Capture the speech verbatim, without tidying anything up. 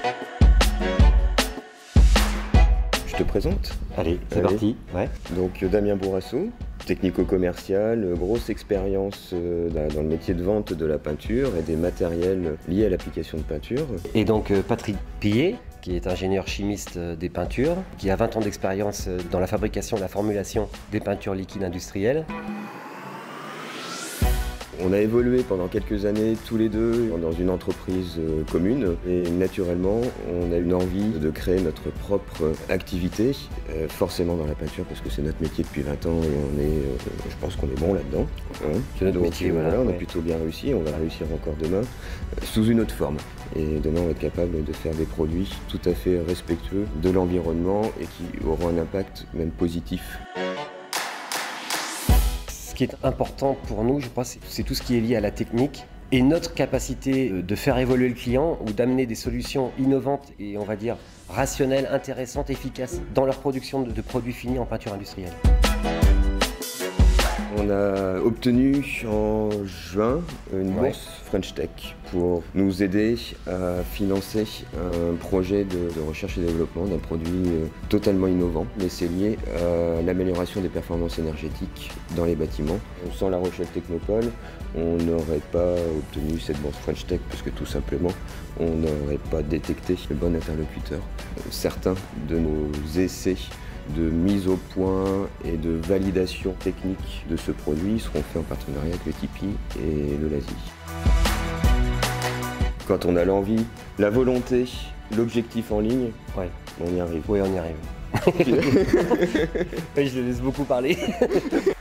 Je te présente. Allez, c'est parti. Ouais. Donc Damien Bourrasso, technico-commercial, grosse expérience dans le métier de vente de la peinture et des matériels liés à l'application de peinture. Et donc Patrick Pillet, qui est ingénieur chimiste des peintures, qui a vingt ans d'expérience dans la fabrication et la formulation des peintures liquides industrielles. On a évolué pendant quelques années tous les deux dans une entreprise commune et naturellement on a une envie de créer notre propre activité, forcément dans la peinture parce que c'est notre métier depuis vingt ans et on est, je pense qu'on est bon là-dedans. Hein. C'est notre Donc, métier, voilà, voilà. On a ouais. plutôt bien réussi, on va réussir encore demain sous une autre forme. Et demain on va être capable de faire des produits tout à fait respectueux de l'environnement et qui auront un impact même positif. Ce qui est important pour nous, je crois, c'est tout ce qui est lié à la technique et notre capacité de faire évoluer le client ou d'amener des solutions innovantes et on va dire rationnelles, intéressantes, efficaces dans leur production de produits finis en peinture industrielle. On a obtenu en juin une bourse ouais. French Tech pour nous aider à financer un projet de, de recherche et développement d'un produit totalement innovant, mais c'est lié à l'amélioration des performances énergétiques dans les bâtiments. Sans La Rochelle Technopole, on n'aurait pas obtenu cette bourse French Tech parce que tout simplement, on n'aurait pas détecté le bon interlocuteur. Certains de nos essais de mise au point et de validation technique de ce produit seront faits en partenariat avec le Tipeee et le L A S I. Quand on a l'envie, la volonté, l'objectif en ligne, ouais. on y arrive. Oui, on y arrive. Oui, je le laisse beaucoup parler.